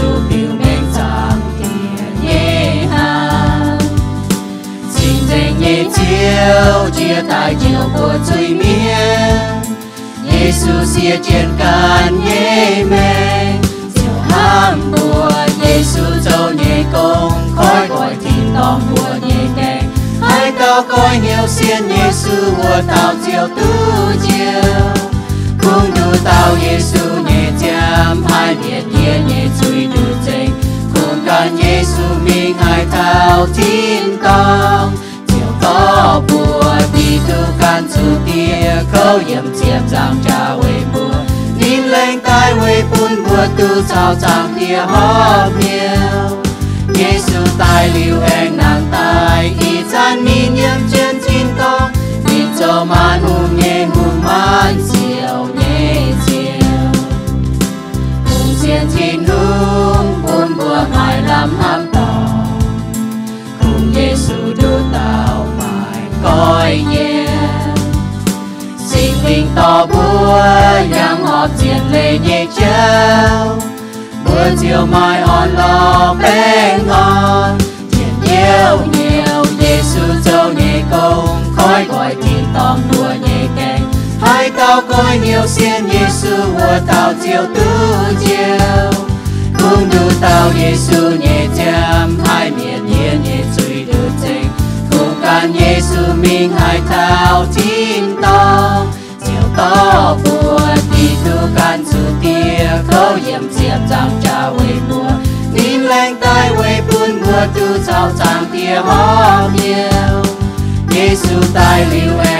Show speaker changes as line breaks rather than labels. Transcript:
Giêsu biểu mến rằng tiền nhé hàng xin danh nhé chiếu chia tài chiều của chuối miên Giêsu xia trên can nhé mê chiều ham bùa Giêsu châu nhé công khói gọi thìn tóm bùa nhé kèn hai tao coi nhiều xiên Giêsu bùa tao chiều tu chiều cũng đủ tao Giêsu nhé chạm hai biệt kia nhé chui đủ trình cũng cần Giêsu mình hai tao tin tòng chiều có bùa đi tu can su tia khâu yểm chiếm giang cha về bùa nín lên tai về bùn bùa tu chào chàng tia hóp nhiều Giêsu tai liu anh nàng tai y chan nín yếm trên tin tòng nín cho man hùng nhé hùng man chiều nhé chiều hùng xiên tin hùng bùn bùa ngài làm ham tỏ cùng Giêsu đưa tao phải coi nhé xin mình tỏ bùa yang họp diện lệ nhẹ trao bữa chiều mai on lo bé ngon chuyện nhiều nhiều Giêsu châu nhẹ công khói gọi tin tóm đùa nhẹ kèn hai tao coi nhiều xiên Giêsu của tao chiều tu chiều cũng đủ tao Giêsu nhẹ chạm hai miền nhẹ nhẹ chui đủ trình cũng can Giêsu mình hai tao tin tòng chiều to bùa đi tu can su tia khâu yểm chiếm giang cha về bùa nín lên tai về bùn bùa tu chào chàng tia hóp nhiều Giêsu tai liu